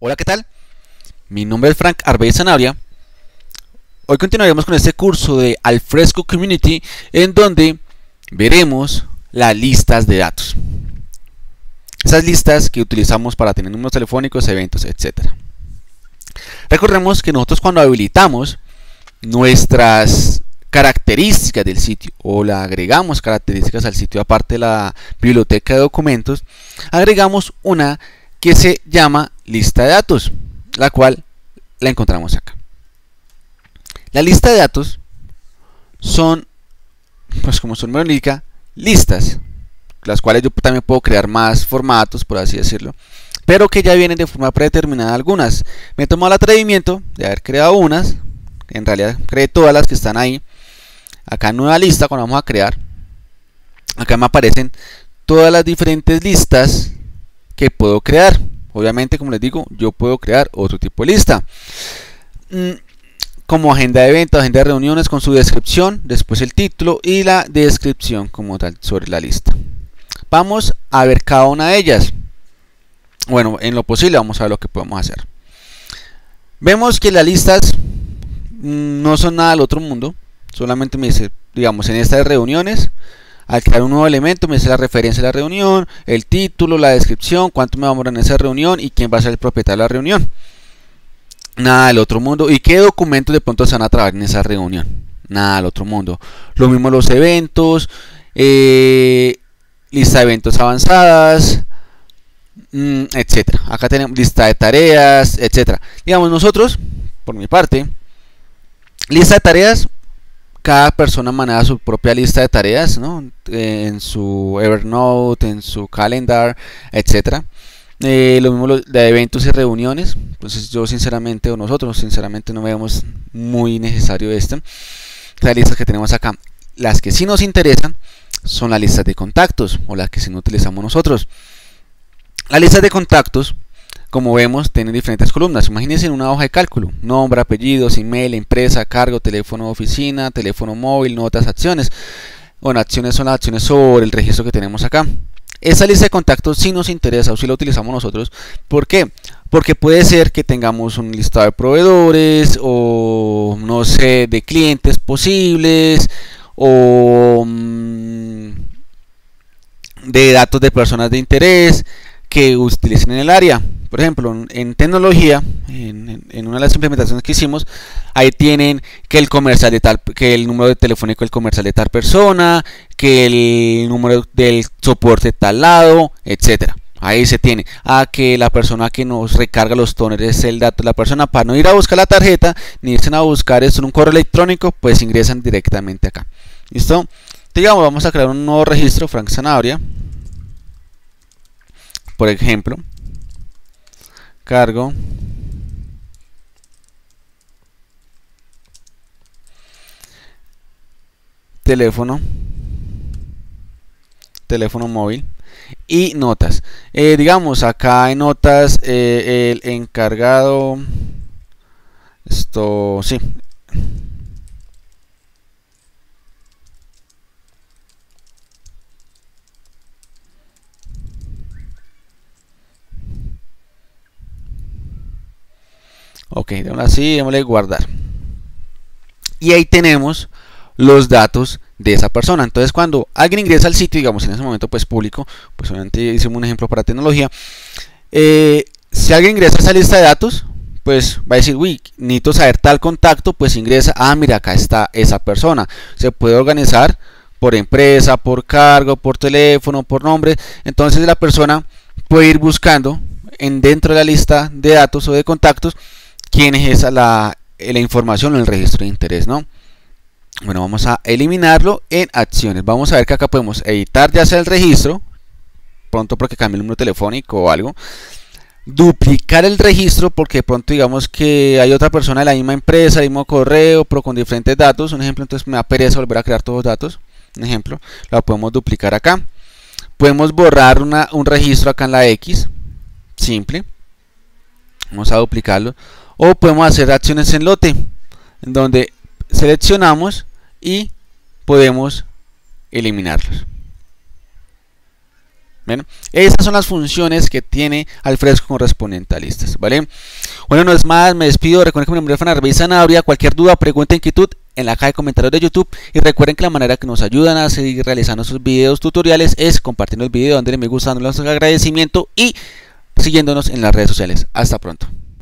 Hola, ¿qué tal? Mi nombre es Frank Arbey Zanabria. Hoy continuaremos con este curso de Alfresco Community, en donde veremos las listas de datos. Esas listas que utilizamos para tener números telefónicos, eventos, etc. Recordemos que nosotros cuando habilitamos nuestras características del sitio o le agregamos características al sitio aparte de la biblioteca de documentos, agregamos una que se llama lista de datos, la cual la encontramos acá. La lista de datos son, pues como su nombre indica, listas, las cuales yo también puedo crear más formatos, por así decirlo, pero que ya vienen de forma predeterminada algunas. Me he tomado el atrevimiento de haber creado unas, en realidad creé todas las que están ahí. Acá en nueva lista, cuando vamos a crear, acá me aparecen todas las diferentes listas que puedo crear. Obviamente, como les digo, yo puedo crear otro tipo de lista, como agenda de eventos, agenda de reuniones con su descripción, después el título y la descripción como tal sobre la lista. Vamos a ver cada una de ellas. Bueno, en lo posible vamos a ver lo que podemos hacer. Vemos que las listas no son nada del otro mundo. Solamente me dice, digamos, en esta de reuniones, al crear un nuevo elemento me dice la referencia de la reunión, el título, la descripción, cuánto me va a demorar en esa reunión y quién va a ser el propietario de la reunión. Nada del otro mundo. ¿Y qué documentos de pronto se van a trabajar en esa reunión? Nada del otro mundo. Lo mismo los eventos, lista de eventos avanzadas, etcétera. Acá tenemos lista de tareas, etcétera. Digamos, nosotros, por mi parte, lista de tareas, cada persona maneja su propia lista de tareas, ¿no? En su Evernote, en su calendar, etcétera. Lo mismo de eventos y reuniones. Entonces yo sinceramente, o nosotros sinceramente, no vemos muy necesario esto. Las listas que tenemos acá, las que sí nos interesan son las listas de contactos, o las que sí no utilizamos nosotros. Las listas de contactos, como vemos, tienen diferentes columnas. Imagínense en una hoja de cálculo: nombre, apellidos, email, empresa, cargo, teléfono de oficina, teléfono móvil, notas, acciones. Bueno, acciones son las acciones sobre el registro que tenemos acá. Esa lista de contactos sí nos interesa o sí la utilizamos nosotros. ¿Por qué? Porque puede ser que tengamos un listado de proveedores o no sé, de clientes posibles o de datos de personas de interés que utilicen en el área. Por ejemplo, en tecnología, en una de las implementaciones que hicimos, ahí tienen que el comercial de tal, que el número de telefónico del comercial de tal persona, que el número del soporte de tal lado, etcétera. Ahí se tiene. Que la persona que nos recarga los toners es el dato de la persona. Para no ir a buscar la tarjeta, ni irse a buscar esto en un correo electrónico, pues ingresan directamente acá. ¿Listo? Digamos, vamos a crear un nuevo registro, Frank Zanabria. Por ejemplo, cargo, teléfono móvil y notas. Digamos, acá en notas, el encargado, esto sí. Ok, así, démosle guardar. Y ahí tenemos los datos de esa persona. Entonces, cuando alguien ingresa al sitio, digamos en ese momento pues público, pues obviamente hicimos un ejemplo para tecnología. Si alguien ingresa a esa lista de datos, pues va a decir, uy, necesito saber tal contacto, pues ingresa, mira, acá está esa persona. Se puede organizar por empresa, por cargo, por teléfono, por nombre. Entonces la persona puede ir buscando dentro de la lista de datos o de contactos quién es esa la información o el registro de interés, ¿no? Bueno, vamos a eliminarlo en acciones. Vamos a ver que acá podemos editar ya sea el registro, pronto porque cambie el número telefónico o algo. Duplicar el registro porque de pronto digamos que hay otra persona de la misma empresa, el mismo correo, pero con diferentes datos. Un ejemplo, entonces me da pereza volver a crear todos los datos. Un ejemplo, lo podemos duplicar acá. Podemos borrar un registro acá en la X, simple. Vamos a duplicarlo. O podemos hacer acciones en lote, en donde seleccionamos y podemos eliminarlos. Bueno, esas son las funciones que tiene Alfresco correspondiente a listas, ¿vale? Bueno, no es más, me despido. Recuerden que mi nombre es Fanarbey Sanabria. Cualquier duda, pregunta, inquietud, en la caja de comentarios de YouTube. Y recuerden que la manera que nos ayudan a seguir realizando sus videos tutoriales es compartiendo el video, dándole me gusta, dándole agradecimiento y siguiéndonos en las redes sociales. Hasta pronto.